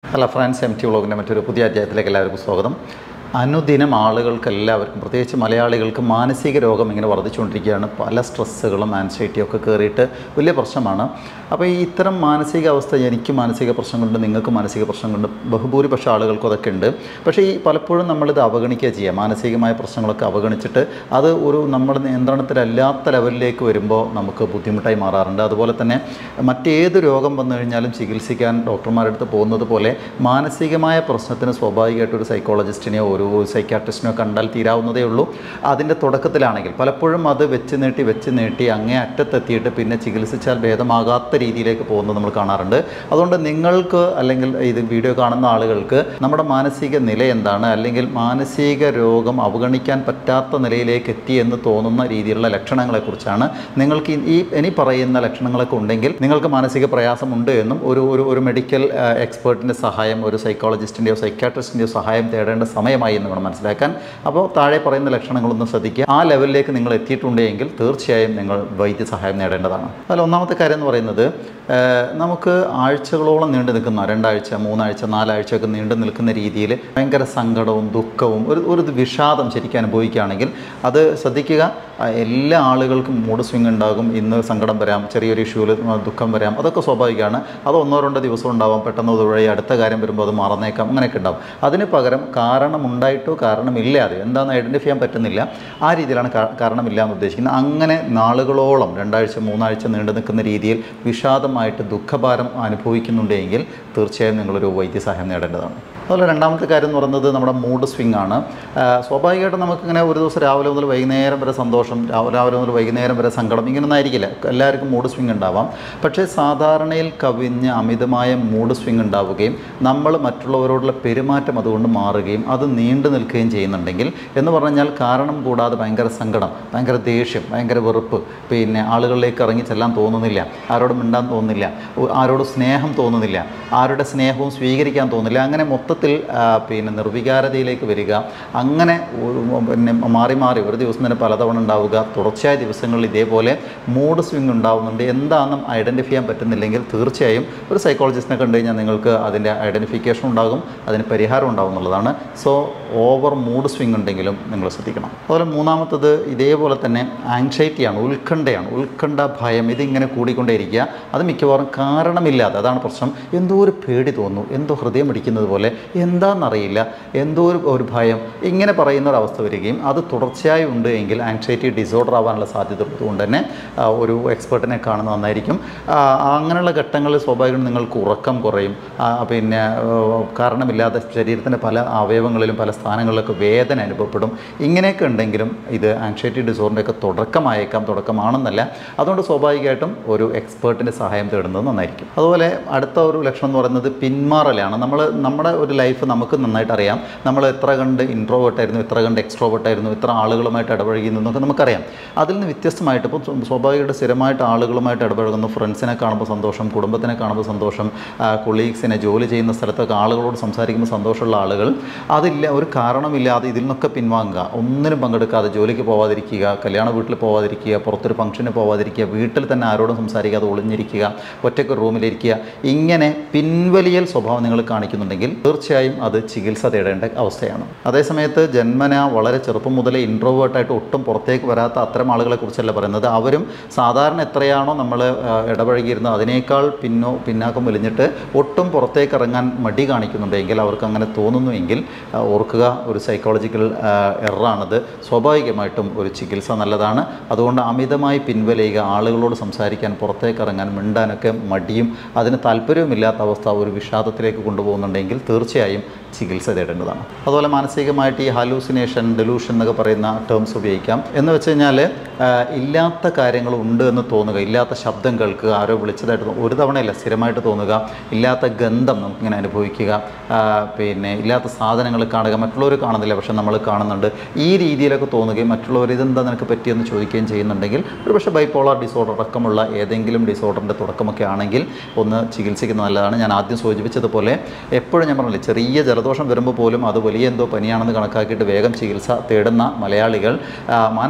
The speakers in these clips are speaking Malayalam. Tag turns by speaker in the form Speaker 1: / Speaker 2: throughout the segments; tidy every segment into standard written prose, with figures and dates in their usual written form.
Speaker 1: ഹലോ ഫ്രണ്ട്സ്, MT വ്ളോഗിൻ്റെ മറ്റൊരു പുതിയ അധ്യായത്തിലേക്ക് എല്ലാവർക്കും സ്വാഗതം. അനുദിനം ആളുകൾക്കെല്ലാവർക്കും, പ്രത്യേകിച്ച് മലയാളികൾക്ക്, മാനസിക രോഗം ഇങ്ങനെ വർദ്ധിച്ചുകൊണ്ടിരിക്കുകയാണ്. പല സ്ട്രെസ്സുകളും ആൻസൈറ്റിയൊക്കെ കയറിയിട്ട് വലിയ പ്രശ്നമാണ്. അപ്പോൾ ഈ ഇത്തരം മാനസികാവസ്ഥ, എനിക്ക് മാനസിക പ്രശ്നങ്ങളുണ്ട്, നിങ്ങൾക്ക് മാനസിക പ്രശ്നങ്ങളുണ്ട്, ബഹുഭൂരിപക്ഷം ആളുകൾക്കും അതൊക്കെ ഉണ്ട്. പക്ഷേ ഈ പലപ്പോഴും നമ്മളിത് അവഗണിക്കുക ചെയ്യുക, മാനസികമായ പ്രശ്നങ്ങളൊക്കെ അവഗണിച്ചിട്ട് അത് ഒരു നമ്മുടെ നിയന്ത്രണത്തിലല്ലാത്ത ലെവലിലേക്ക് വരുമ്പോൾ നമുക്ക് ബുദ്ധിമുട്ടായി മാറാറുണ്ട്. അതുപോലെ തന്നെ മറ്റേത് രോഗം വന്നു കഴിഞ്ഞാലും ചികിത്സിക്കാൻ ഡോക്ടർമാരുടെ അടുത്ത് പോകുന്നത് പോലെ മാനസികമായ പ്രശ്നത്തിന് സ്വാഭാവികമായിട്ടൊരു സൈക്കോളജിസ്റ്റിനെയോ ഒരു സൈക്യാട്രിസ്റ്റിനോ കണ്ടാൽ തീരാവുന്നതേ ഉള്ളൂ. അതിൻ്റെ തുടക്കത്തിലാണെങ്കിൽ പലപ്പോഴും അത് വെച്ച് നീട്ടി അങ്ങേ അറ്റത്തെത്തിയിട്ട് പിന്നെ ചികിത്സിച്ചാൽ ഭേദമാകാത്ത രീതിയിലേക്ക് പോകുന്നത് നമ്മൾ കാണാറുണ്ട്. അതുകൊണ്ട് നിങ്ങൾക്ക്, അല്ലെങ്കിൽ ഇത് വീഡിയോ കാണുന്ന ആളുകൾക്ക്, നമ്മുടെ മാനസിക നില എന്താണ്, അല്ലെങ്കിൽ മാനസിക രോഗം അവഗണിക്കാൻ പറ്റാത്ത നിലയിലേക്ക് എത്തി എന്ന് തോന്നുന്ന രീതിയിലുള്ള ലക്ഷണങ്ങളെക്കുറിച്ചാണ്. നിങ്ങൾക്ക് ഇനി പറയുന്ന ലക്ഷണങ്ങളൊക്കെ ഉണ്ടെങ്കിൽ നിങ്ങൾക്ക് മാനസിക പ്രയാസമുണ്ട് എന്നും ഒരു മെഡിക്കൽ എക്സ്പേർട്ടിൻ്റെ സഹായം, ഒരു സൈക്കോളജിസ്റ്റിൻ്റെയോ സൈക്യാട്രിസ്റ്റിൻ്റെയോ സഹായം തേടേണ്ട സമയമായി എന്ന് വേണം മനസ്സിലാക്കാൻ. അപ്പോൾ താഴെ പറയുന്ന ലക്ഷണങ്ങളൊന്നും ശ്രദ്ധിക്കുക. ആ ലെവലിലേക്ക് നിങ്ങൾ എത്തിയിട്ടുണ്ടെങ്കിൽ തീർച്ചയായും നിങ്ങൾ വൈദ്യസഹായം നേടേണ്ടതാണ്. അതിൽ ഒന്നാമത്തെ കാര്യം എന്ന് പറയുന്നത്, നമുക്ക് ആഴ്ചകളോളം നീണ്ടു നിൽക്കുന്ന, 2 ആഴ്ച 3 ആഴ്ച 4 ആഴ്ചയൊക്കെ നീണ്ടു നിൽക്കുന്ന രീതിയിൽ ഭയങ്കര സങ്കടവും ദുഃഖവും ഒരു വിഷാദം ശരിക്കും അനുഭവിക്കുകയാണെങ്കിൽ അത് ശ്രദ്ധിക്കുക. എല്ലാ ആളുകൾക്കും മൂഡ് സ്വിങ് ഉണ്ടാകും. ഇന്ന് സങ്കടം വരാം, ചെറിയൊരു ഇഷ്യൂവിൽ ദുഃഖം വരാം, അതൊക്കെ സ്വാഭാവികമാണ്. അത് 1-2 ദിവസം ഉണ്ടാവാം, പെട്ടെന്ന് വഴി അടുത്ത കാര്യം വരുമ്പോൾ അത് മറന്നേക്കാം, അങ്ങനെയൊക്കെ ഉണ്ടാവും. അതിന് പകരം കാരണമുണ്ടായിട്ടോ കാരണമില്ലാതെ, എന്താണെന്ന് ഐഡൻറ്റിഫൈ ചെയ്യാൻ പറ്റുന്നില്ല, ആ രീതിയിലാണ് കാരണമില്ല എന്ന് ഉദ്ദേശിക്കുന്നത്. അങ്ങനെ നാളുകളോളം 2 ആഴ്ച 3 ആഴ്ച നീണ്ടു നിൽക്കുന്ന രീതിയിൽ വിഷാദമായിട്ട് ദുഃഖഭാരം അനുഭവിക്കുന്നുണ്ടെങ്കിൽ തീർച്ചയായും നിങ്ങളൊരു വൈദ്യസഹായം നേടേണ്ടതാണ്. അതുപോലെ രണ്ടാമത്തെ കാര്യം എന്ന് പറയുന്നത് നമ്മുടെ മൂഡ് സ്വിങ് ആണ്. സ്വാഭാവികമായിട്ടും നമുക്കിങ്ങനെ ഒരു ദിവസം രാവിലെ മുതൽ വൈകുന്നേരം വരെ സന്തോഷം, രാവിലെ മുതൽ വൈകുന്നേരം വരെ സങ്കടം, ഇങ്ങനെയൊന്നും ആയിരിക്കില്ല. എല്ലാവർക്കും മൂഡ് സ്വിങ് ഉണ്ടാവാം. പക്ഷേ സാധാരണയിൽ കവിഞ്ഞ് അമിതമായ മൂഡ് സ്വിങ് ഉണ്ടാവുകയും നമ്മൾ മറ്റുള്ളവരോടുള്ള പെരുമാറ്റം അതുകൊണ്ട് മാറുകയും അത് നീണ്ടു നിൽക്കുകയും ചെയ്യുന്നുണ്ടെങ്കിൽ, എന്ന് പറഞ്ഞാൽ കാരണം കൂടാതെ ഭയങ്കര സങ്കടം, ഭയങ്കര ദേഷ്യം, ഭയങ്കര വെറുപ്പ്, പിന്നെ ആളുകളിലേക്ക് ഇറങ്ങി ചെല്ലാൻ തോന്നുന്നില്ല, ആരോടും മിണ്ടാൻ തോന്നുന്നില്ല, ആരോടും സ്നേഹം തോന്നുന്നില്ല, ആരുടെ സ്നേഹവും സ്വീകരിക്കാൻ തോന്നുന്നില്ല, അങ്ങനെ മൊത്തത്തിൽ പിന്നെ നിർവികാരതയിലേക്ക് വരിക, അങ്ങനെ പിന്നെ മാറി മാറി ഒരു ദിവസം തന്നെ പലതവണ ഉണ്ടാവുക, തുടർച്ചയായ ദിവസങ്ങളിൽ ഇതേപോലെ മൂഡ് സ്വിങ് ഉണ്ടാവുന്നുണ്ട്. എന്താണെന്നും ഐഡൻറ്റിഫൈ ചെയ്യാൻ പറ്റുന്നില്ലെങ്കിൽ തീർച്ചയായും ഒരു സൈക്കോളജിസ്റ്റിനെ കണ്ടു കഴിഞ്ഞാൽ നിങ്ങൾക്ക് അതിൻ്റെ ഐഡൻറ്റിഫിക്കേഷൻ ഉണ്ടാകും, അതിന് പരിഹാരം ഉണ്ടാകും എന്നുള്ളതാണ്. സോ ഓവർ മൂഡ് സ്വിങ് ഉണ്ടെങ്കിലും നിങ്ങൾ ശ്രദ്ധിക്കണം. അതുപോലെ മൂന്നാമത്തത് ഇതേപോലെ തന്നെ ആങ്സൈറ്റിയാണ്, ഉത്കണ്ഠ, ഭയം, ഇതിങ്ങനെ കൂടിക്കൊണ്ടേയിരിക്കുക. അത് മിക്കവാറും കാരണമില്ലാതെ, അതാണ് പ്രശ്നം. എന്തോ ഒരു പേടി തോന്നുന്നു, എന്തോ ഹൃദയം ഇടിക്കുന്നത് പോലെ, എന്താണെന്നറിയില്ല, എന്തോ ഒരു ഭയം, ഇങ്ങനെ പറയുന്ന ഒരവസ്ഥ വരികയും അത് തുടർച്ചയായി ഉണ്ട് എങ്കിൽ ആങ്സൈറ്റി ഡിസോർഡർ ആവാനുള്ള സാധ്യത ഉള്ളതുകൊണ്ട് തന്നെ ഒരു എക്സ്പേർട്ടിനെ കാണുന്നത് നന്നായിരിക്കും. അങ്ങനെയുള്ള ഘട്ടങ്ങളിൽ സ്വാഭാവികമായും നിങ്ങൾക്ക് ഉറക്കം കുറയും, പിന്നെ കാരണമില്ലാതെ ശരീരത്തിൻ്റെ പല അവയവങ്ങളിലും പല സ്ഥാനങ്ങളിലൊക്കെ വേദന അനുഭവപ്പെടും. ഇങ്ങനെയൊക്കെ ഉണ്ടെങ്കിലും ഇത് ആങ്സൈറ്റി ഡിസോർഡറിൻ്റെയൊക്കെ തുടക്കമാണെന്നല്ല. അതുകൊണ്ട് സ്വാഭാവികമായിട്ടും ഒരു എക്സ്പേർട്ടിൻ്റെ സഹായം തേടുന്നത് നന്നായിരിക്കും. അതുപോലെ അടുത്ത ഒരു ലക്ഷണം എന്ന് പറയുന്നത് പിന്മാറലാണ്. നമ്മുടെ ഒരു ലൈഫ് നമുക്ക് നന്നായിട്ട് അറിയാം. നമ്മൾ എത്ര കണ്ട് ഇൻട്രോവേർട്ടായിരുന്നു, എത്ര കണ്ട് എക്സ്ട്രോവേർട്ടായിരുന്നു, എത്ര ആളുകളുമായിട്ട് ഇടപഴകുന്നു എന്നൊക്കെ നമുക്കറിയാം. അതിൽ നിന്ന് വ്യത്യസ്തമായിട്ട് ഇപ്പോൾ സ്വാഭാവികമായിട്ട് സ്ഥിരമായിട്ട് ആളുകളുമായിട്ട് ഇടപഴകുന്നു, ഫ്രണ്ട്സിനെ കാണുമ്പോൾ സന്തോഷം, കുടുംബത്തിനെ കാണുമ്പോൾ സന്തോഷം, കൊളീഗ്സിനെ, ജോലി ചെയ്യുന്ന സ്ഥലത്തൊക്കെ ആളുകളോട് സംസാരിക്കുമ്പോൾ സന്തോഷമുള്ള ആളുകൾ, അതില്ല, ഒരു കാരണമില്ലാതെ ഇതിൽ നിന്നൊക്കെ പിൻവാങ്ങുക, ഒന്നിനും പങ്കെടുക്കാതെ, ജോലിക്ക് പോവാതിരിക്കുക, കല്യാണ വീട്ടിൽ പോവാതിരിക്കുക, പുറത്തൊരു ഫംഗ്ഷന് പോവാതിരിക്കുക, വീട്ടിൽ തന്നെ ആരോടും സംസാരിക്കാതെ ഒളിഞ്ഞിരിക്കുക, ഒറ്റയ്ക്ക് റൂമിലിരിക്കുക, ഇങ്ങനെ പിൻവലിയൽ സ്വഭാവം നിങ്ങൾ കാണിക്കുന്നുണ്ടെങ്കിൽ തീർച്ചയായും അത് ചികിത്സ തേടേണ്ട അവസ്ഥയാണ്. അതേസമയത്ത് ജന്മന വളരെ ചെറുപ്പം മുതലേ ഇൻട്രോവേർട്ടായിട്ട് ഒട്ടും പുറത്തേക്ക് വരാത്ത അത്തരം ആളുകളെ കുറിച്ചല്ല പറയുന്നത്. അവരും സാധാരണ എത്രയാണോ നമ്മൾ ഇടപഴകിയിരുന്നത് അതിനേക്കാൾ പിന്നാക്കം വലിഞ്ഞിട്ട് ഒട്ടും പുറത്തേക്ക് ഇറങ്ങാൻ മടി കാണിക്കുന്നുണ്ടെങ്കിൽ, അവർക്ക് അങ്ങനെ തോന്നുന്നുവെങ്കിൽ ഓർക്കുക, ഒരു സൈക്കോളജിക്കൽ എററാണത്. സ്വാഭാവികമായിട്ടും ഒരു ചികിത്സ നല്ലതാണ്. അതുകൊണ്ട് അമിതമായി പിൻവലിയുക, ആളുകളോട് സംസാരിക്കാൻ, പുറത്തേക്ക് ഇറങ്ങാൻ, മിണ്ടാനൊക്കെ മടിയും അതിന് താല്പര്യവുമില്ലാത്ത അവസ്ഥ ഒരു വിഷാദത്തിലേക്ക് കൊണ്ടുപോകുന്നുണ്ടെങ്കിൽ തീർച്ചയായും ചികിത്സ തേടേണ്ടതാണ്. അതുപോലെ മാനസികമായിട്ട് ഈ ഹാലൂസിനേഷൻ, ഡെലൂഷൻ എന്നൊക്കെ പറയുന്ന ടേംസ് ഉപയോഗിക്കാം. എന്ന് വെച്ച് കഴിഞ്ഞാൽ ഇല്ലാത്ത കാര്യങ്ങൾ ഉണ്ട് എന്ന് തോന്നുക, ഇല്ലാത്ത ശബ്ദം കേൾക്കുക, ആരോ വിളിച്ചതായിട്ട് ഒരു തവണയല്ല സ്ഥിരമായിട്ട് തോന്നുക, ഇല്ലാത്ത ഗന്ധം നമുക്കിങ്ങനെ അനുഭവിക്കുക, പിന്നെ ഇല്ലാത്ത സാധനങ്ങൾ കാണുക, മറ്റുള്ളവർ കാണുന്നില്ല പക്ഷെ നമ്മൾ കാണുന്നുണ്ട്, ഈ രീതിയിലൊക്കെ തോന്നുകയും മറ്റുള്ളവർ ഇതെന്താ നിനക്ക് പറ്റിയെന്ന് ചോദിക്കുകയും ചെയ്യുന്നുണ്ടെങ്കിൽ ഒരു പക്ഷേ ബൈപ്പോളർ ഡിസോർഡർ അടക്കമുള്ള ഏതെങ്കിലും ഡിസോർഡറിൻ്റെ തുടക്കമൊക്കെ ആണെങ്കിൽ ഒന്ന് ചികിത്സിക്കുന്നത് നല്ലതാണ്. ഞാൻ ആദ്യം സൂചിപ്പിച്ചതുപോലെ എപ്പോഴും ഞാൻ പറഞ്ഞില്ലേ, ചെറിയ ജലദോഷം വരുമ്പോൾ പോലും അത് വലിയ എന്തോ പനിയാണെന്ന് കണക്കാക്കിയിട്ട് വേഗം ചികിത്സ തേടുന്ന മലയാളികൾ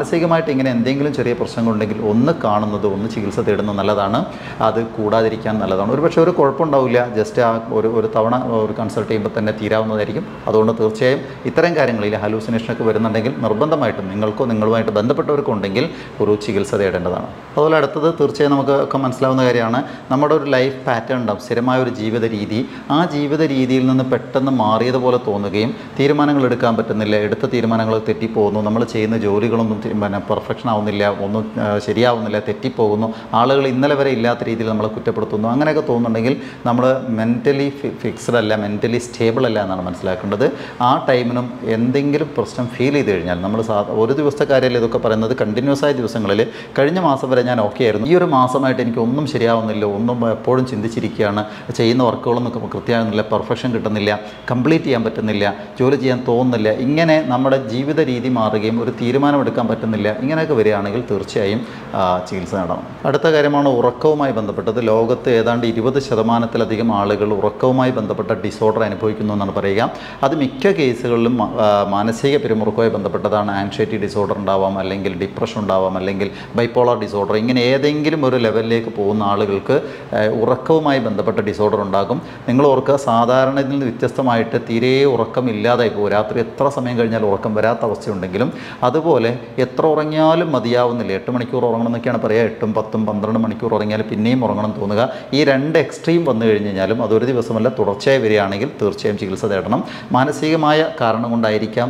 Speaker 1: മാനസികമായിട്ട് ഇങ്ങനെ എന്തെങ്കിലും ചെറിയ പ്രശ്നങ്ങളുണ്ടെങ്കിൽ ഒന്ന് കാണുന്നത്, ഒന്ന് ചികിത്സ തേടുന്നത് നല്ലതാണ്. അത് കൂടാതിരിക്കാൻ നല്ലതാണ്. ഒരുപക്ഷെ ഒരു കുഴപ്പമുണ്ടാവില്ല, ജസ്റ്റ് ആ ഒരു തവണ ഒരു കൺസൾട്ട് ചെയ്യുമ്പോൾ തന്നെ തീരാവുന്നതായിരിക്കും. അതുകൊണ്ട് തീർച്ചയായും ഇത്തരം കാര്യങ്ങളിൽ ഹലൂസിനേഷനൊക്കെ വരുന്നുണ്ടെങ്കിൽ നിർബന്ധമായിട്ടും നിങ്ങൾക്കോ നിങ്ങളുമായിട്ട് ബന്ധപ്പെട്ടവർക്കോ ഉണ്ടെങ്കിൽ ഒരു ചികിത്സ തേടേണ്ടതാണ്. അതുപോലെ അടുത്തത് തീർച്ചയായും നമുക്ക് മനസ്സിലാവുന്ന കാര്യമാണ്, നമ്മുടെ ഒരു ലൈഫ് പാറ്റേൺ ഉണ്ടാവും, സ്ഥിരമായ ഒരു ജീവിത രീതി. ആ ജീവിത രീതിയിൽ നിന്ന് പെട്ടെന്ന് മാറിയതുപോലെ തോന്നുകയും തീരുമാനങ്ങൾ എടുക്കാൻ പറ്റുന്നില്ല, എടുത്ത തീരുമാനങ്ങൾ തെറ്റിപ്പോകുന്നു, നമ്മൾ ചെയ്യുന്ന ജോലികളൊന്നും പെർഫെക്ഷൻ ആവുന്നില്ല, ഒന്നും ശരിയാവുന്നില്ല, തെറ്റിപ്പോകുന്നു, ആളുകൾ ഇന്നലെ വരെ ഇല്ലാത്ത രീതിയിൽ നമ്മളെ കുറ്റപ്പെടുത്തുന്നു, അങ്ങനെയൊക്കെ തോന്നുന്നുണ്ടെങ്കിൽ നമ്മൾ മെൻ്റലി ഫിക്സ്ഡ് അല്ല, മെൻ്റലി സ്റ്റേബിൾ അല്ല എന്നാണ് മനസ്സിലാക്കേണ്ടത്. ആ ടൈമിനും എന്തെങ്കിലും പ്രശ്നം ഫീൽ ചെയ്ത് കഴിഞ്ഞാൽ നമ്മൾ ഒരു ദിവസത്തെ കാര്യമല്ല ഇതൊക്കെ പറയുന്നത്, കണ്ടിന്യൂസ് ആയ ദിവസങ്ങളിൽ കഴിഞ്ഞ മാസം വരെ ഞാൻ ഓക്കെ ആയിരുന്നു, ഈ ഒരു മാസമായിട്ട് എനിക്ക് ഒന്നും ശരിയാവുന്നില്ല, ഒന്നും എപ്പോഴും ചിന്തിച്ചിരിക്കുകയാണ്, ചെയ്യുന്ന വർക്കുകളൊന്നും കൃത്യമാകുന്നില്ല, പെർഫെക്ഷൻ കിട്ടുന്നില്ല, കംപ്ലീറ്റ് ചെയ്യാൻ പറ്റുന്നില്ല, ജോലി ചെയ്യാൻ തോന്നുന്നില്ല, ഇങ്ങനെ നമ്മുടെ ജീവിത രീതി മാറുകയും ഒരു തീരുമാനമെടുക്കാൻ പറ്റുന്നില്ല, ഇങ്ങനെയൊക്കെ വരികയാണെങ്കിൽ തീർച്ചയായും ചികിത്സ നേടണം. അടുത്ത കാര്യമാണ് ഉറക്കവുമായി ബന്ധപ്പെട്ടത്. ലോകത്ത് ഏതാണ്ട് 20% ആളുകൾ ഉറക്കവുമായി ബന്ധപ്പെട്ട ഡിസോർഡർ അനുഭവിക്കുന്നു എന്നാണ് പറയുക. അത് മിക്ക കേസുകളിലും മാനസിക പിരിമുറുക്കവുമായി ബന്ധപ്പെട്ടതാണ്. ആൻസൈറ്റി ഡിസോർഡർ ഉണ്ടാവാം, അല്ലെങ്കിൽ ഡിപ്രഷൻ ഉണ്ടാവാം, അല്ലെങ്കിൽ ബൈപ്പോളർ ഡിസോർഡർ, ഇങ്ങനെ ഏതെങ്കിലും ഒരു ലെവലിലേക്ക് പോകുന്ന ആളുകൾക്ക് ഉറക്കവുമായി ബന്ധപ്പെട്ട ഡിസോർഡർ ഉണ്ടാകും. നിങ്ങൾ ഓർക്കുക, സാധാരണയിൽ നിന്ന് വ്യത്യസ്തമായിട്ട് തീരെ ഉറക്കം ഇല്ലാതായി പോകും. രാത്രി എത്ര സമയം കഴിഞ്ഞാൽ ഉറക്കം വരാത്ത അവസ്ഥയുണ്ടെങ്കിലും അതുപോലെ എത്ര ഉറങ്ങിയാലും മതിയാവുന്നില്ല. 8 മണിക്കൂർ ഉറങ്ങണം എന്നൊക്കെയാണ് പറയുക. 8, 10, 12 മണിക്കൂർ ഉറങ്ങിയാൽ പിന്നെയും ഉറങ്ങണം തോന്നുക. ഈ രണ്ട് എക്സ്ട്രീം വന്നു കഴിഞ്ഞ് കഴിഞ്ഞാലും അതൊരു ദിവസമല്ല തുടർച്ചയായി വരികയാണെങ്കിൽ തീർച്ചയായും ചികിത്സ തേടണം. മാനസികമായ കാരണം കൊണ്ടായിരിക്കാം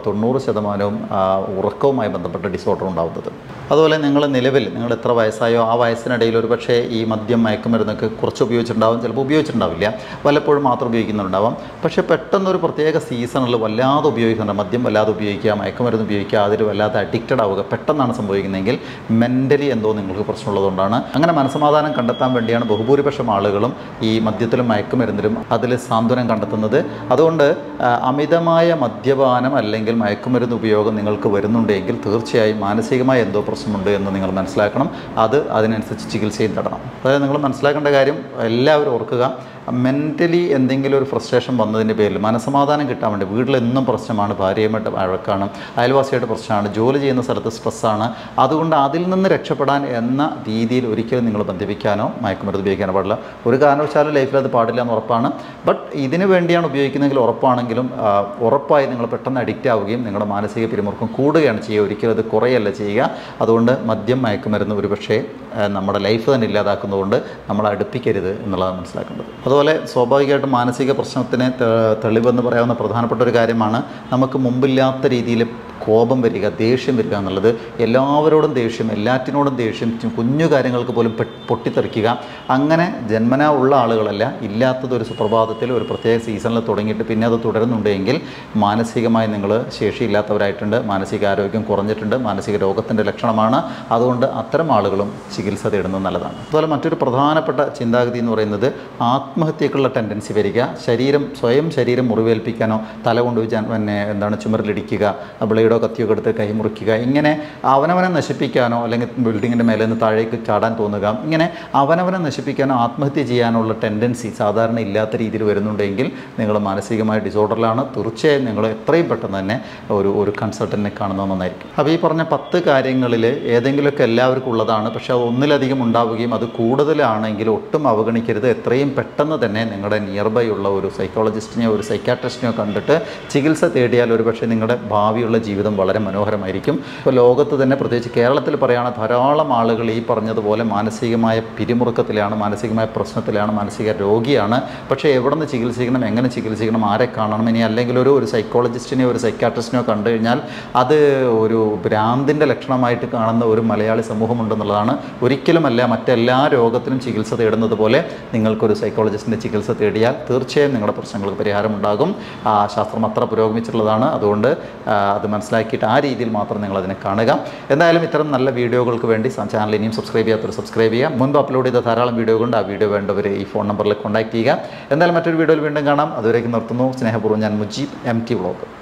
Speaker 1: 90% ഉറക്കവുമായി ബന്ധപ്പെട്ട ഡിസോർഡർ ഉണ്ടാകുന്നത്. അതുപോലെ നിങ്ങൾ എത്ര വയസ്സായോ ആ വയസ്സിനിടയിൽ ഒരു പക്ഷേ ഈ മദ്യം, മയക്കുമരുന്നൊക്കെ കുറച്ച് ഉപയോഗിച്ചിട്ടുണ്ടാവും, ചിലപ്പോൾ ഉപയോഗിച്ചിട്ടുണ്ടാവില്ല, വല്ലപ്പോഴും മാത്രം ഉപയോഗിക്കുന്നുണ്ടാവാം. പക്ഷേ പെട്ടെന്നൊരു പ്രത്യേക സീസണിൽ വല്ലാതെ ഉപയോഗിക്കുന്നുണ്ട്, മദ്യം വല്ലാതെ ഉപയോഗിക്കുക, മയക്കുമരുന്ന് ഉപയോഗിക്കുക, അതിൽ വല്ലാതെ അഡിക്റ്റഡ് ആവുക പെട്ടെന്നാണ് സംഭവിക്കുന്നതെങ്കിൽ മെൻ്റലി എന്തോ നിങ്ങൾക്ക് പ്രശ്നമുള്ളതുകൊണ്ടാണ്. അങ്ങനെ മനസ്സമാധാനം കണ്ടെത്താൻ വേണ്ടിയാണ് ബഹുഭൂരിപക്ഷം ആളുകളും ഈ മദ്യത്തിലും മയക്കുമരുന്നിലും അതിൽ സാന്ത്വനം കണ്ടെത്തുന്നത്. അതുകൊണ്ട് അമിതമായ മദ്യപാനം അല്ലെങ്കിൽ മയക്കുമരുന്ന് ഉപയോഗം നിങ്ങൾക്ക് വരുന്നുണ്ടെങ്കിൽ തീർച്ചയായും മാനസികമായ എന്തോ പ്രശ്നമുണ്ട് എന്ന് നിങ്ങൾ മനസ്സിലാക്കണം. അതിനനുസരിച്ച് ചികിത്സയും തേടണം. അതായത് നിങ്ങൾ മനസ്സിലാക്കേണ്ട കാര്യം, എല്ലാവരും ഓർക്കുക, മെൻ്റലി എന്തെങ്കിലും ഒരു ഫ്രസ്ട്രേഷൻ വന്നതിൻ്റെ പേരിൽ മനസ്സമാധാനം കിട്ടാൻ വേണ്ടി വീട്ടിലെന്നും പ്രശ്നമാണ്, ഭാര്യയുമായിട്ട് വഴക്കാണ്, അയൽവാസിയായിട്ട് പ്രശ്നമാണ്, ജോലി ചെയ്യുന്ന സ്ഥലത്ത് സ്ട്രെസ്സാണ്, അതുകൊണ്ട് അതിൽ നിന്ന് രക്ഷപ്പെടാൻ എന്ന രീതിയിൽ ഒരിക്കലും നിങ്ങൾ ബന്ധിപ്പിക്കാനോ മയക്കുമരുന്ന് ഉപയോഗിക്കാനോ പാടില്ല. ഒരു കാരണവശാലും ലൈഫിൽ അത് പാടില്ല എന്ന് ഉറപ്പാണ്. ബട്ട് ഇതിന് വേണ്ടിയാണ് ഉപയോഗിക്കുന്നതെങ്കിൽ ഉറപ്പാണെങ്കിലും ഉറപ്പായി നിങ്ങൾ പെട്ടെന്ന് അഡിക്റ്റ് ആവുകയും നിങ്ങളുടെ മാനസിക പിരിമുറുക്കം കൂടുകയാണ് ചെയ്യുക, ഒരിക്കലും അത് കുറയല്ല ചെയ്യുക. അതുകൊണ്ട് മദ്യം, മയക്കുമരുന്ന് ഒരുപക്ഷെ നമ്മുടെ ലൈഫ് തന്നെ ഇല്ലാതാക്കുന്നതുകൊണ്ട് നമ്മൾ അടുപ്പിക്കരുത് എന്നുള്ളതാണ് മനസ്സിലാക്കേണ്ടത്. അതുപോലെ സ്വാഭാവികമായിട്ടും മാനസിക പ്രശ്നത്തിന് തെളിവെന്ന് പറയാവുന്ന പ്രധാനപ്പെട്ട ഒരു കാര്യമാണ് നമുക്ക് മുമ്പില്ലാത്ത രീതിയിൽ കോപം വരിക, ദേഷ്യം വരിക എന്നുള്ളത്. എല്ലാവരോടും ദേഷ്യം, എല്ലാറ്റിനോടും ദേഷ്യം, കുഞ്ഞു കാര്യങ്ങൾക്ക് പോലും പൊട്ടിത്തെറിക്കുക. അങ്ങനെ ജന്മനാ ഉള്ള ആളുകളല്ല, ഇല്ലാത്തതൊരു സുപ്രഭാതത്തിൽ ഒരു പ്രത്യേക സീസണിൽ തുടങ്ങിയിട്ട് പിന്നെ അത് തുടരുന്നുണ്ടെങ്കിൽ മാനസികമായി നിങ്ങൾ ശേഷിയില്ലാത്തവരായിട്ടുണ്ട്, മാനസികാരോഗ്യം കുറഞ്ഞിട്ടുണ്ട്, മാനസിക രോഗത്തിൻ്റെ ലക്ഷണമാണ്. അതുകൊണ്ട് അത്തരം ആളുകളും ചികിത്സ തേടുന്നത് നല്ലതാണ്. അതുപോലെ മറ്റൊരു പ്രധാനപ്പെട്ട ചിന്താഗതി എന്ന് പറയുന്നത് ആത്മഹത്യക്കുള്ള ടെൻഡൻസി വരിക, സ്വയം ശരീരം മുറിവേൽപ്പിക്കാനോ തല കൊണ്ടുപോയി ചുമരിലിടിക്കുക, ബ്ലേഡോ കത്തിയൊക്കെ എടുത്ത് കൈമുറിക്കുക, ഇങ്ങനെ അവനവനെ നശിപ്പിക്കാനോ അല്ലെങ്കിൽ ബിൽഡിങ്ങിൻ്റെ മേലെ നിന്ന് താഴേക്ക് ചാടാൻ തോന്നുക, ഇങ്ങനെ അവനവനെ നശിപ്പിക്കാനോ ആത്മഹത്യ ചെയ്യാനുള്ള ടെൻഡൻസി സാധാരണ ഇല്ലാത്ത രീതിയിൽ വരുന്നുണ്ടെങ്കിൽ നിങ്ങൾ മാനസികമായ ഡിസോർഡറിലാണ്. തീർച്ചയായും നിങ്ങൾ എത്രയും പെട്ടെന്ന് തന്നെ ഒരു കൺസൾട്ടൻറ്റിനെ കാണുന്നത് നന്നായിരിക്കും. അപ്പോൾ ഈ പറഞ്ഞ 10 കാര്യങ്ങളിൽ ഏതെങ്കിലുമൊക്കെ എല്ലാവർക്കും ഉള്ളതാണ്. പക്ഷേ അത് ഒന്നിലധികം ഉണ്ടാവുകയും അത് കൂടുതലാണെങ്കിൽ ഒട്ടും അവഗണിക്കരുത്. എത്രയും പെട്ടെന്ന് തന്നെ നിങ്ങളുടെ നിയർ ബൈ ഉള്ള ഒരു സൈക്കോളജിസ്റ്റിനെയോ ഒരു സൈക്കാട്രിസ്റ്റിനെയോ കണ്ടിട്ട് ചികിത്സ തേടിയാൽ ഒരുപക്ഷെ നിങ്ങളുടെ ഭാവിയുള്ള ജീവിതം വളരെ മനോഹരമായിരിക്കും. ഇപ്പോൾ ലോകത്ത് തന്നെ പ്രത്യേകിച്ച് കേരളത്തിൽ പറയുകയാണെങ്കിൽ ധാരാളം ആളുകൾ ഈ പറഞ്ഞതുപോലെ മാനസികമായ പിരിമുറുക്കത്തിലാണ്, മാനസികമായ പ്രശ്നത്തിലാണ്, മാനസിക രോഗിയാണ്. പക്ഷേ എവിടെ നിന്ന് ചികിത്സിക്കണം, എങ്ങനെ ചികിത്സിക്കണം, ആരെ കാണണം, ഇനി അല്ലെങ്കിൽ ഒരു സൈക്കോളജിസ്റ്റിനെയോ ഒരു സൈക്കാട്രിസ്റ്റിനെയോ കണ്ടു കഴിഞ്ഞാൽ അത് ഒരു ഭ്രാന്തിൻ്റെ ലക്ഷണമായിട്ട് കാണുന്ന ഒരു മലയാളി സമൂഹമുണ്ടെന്നുള്ളതാണ്. ഒരിക്കലുമല്ല. മറ്റെല്ലാ രോഗത്തിനും ചികിത്സ തേടുന്നത് പോലെ നിങ്ങൾക്കൊരു സൈക്കോളജിസ്റ്റിൻ്റെ ചികിത്സ തേടിയാൽ തീർച്ചയായും നിങ്ങളുടെ പ്രശ്നങ്ങൾക്ക് പരിഹാരമുണ്ടാകും. ശാസ്ത്രം അത്ര പുരോഗമിച്ചിട്ടുള്ളതാണ്. അതുകൊണ്ട് അത് മനസ്സിലാക്കിയിട്ട് ആ രീതിയിൽ മാത്രം നിങ്ങളതിനെ കാണുക. എന്തായാലും ഇത്തരം നല്ല വീഡിയോകൾക്ക് വേണ്ടി ചാനൽ ഇനിയും സബ്സ്ക്രൈബ് ചെയ്യാത്തവർ സബ്സ്ക്രൈബ് ചെയ്യുക. മുൻപ് അപ്ലോഡ് ചെയ്ത ധാരാളം വീഡിയോകളുണ്ട്. ആ വീഡിയോ വേണ്ടവർ ഈ ഫോൺ നമ്പറിൽ കോൺടാക്ട് ചെയ്യുക. എന്തായാലും മറ്റൊരു വീഡിയോയിൽ വീണ്ടും കാണാം. അതുവരേക്കും നിർത്തുന്നു. സ്നേഹപൂർവ്വം ഞാൻ മുജീബ്, MT വ്ളോഗ്.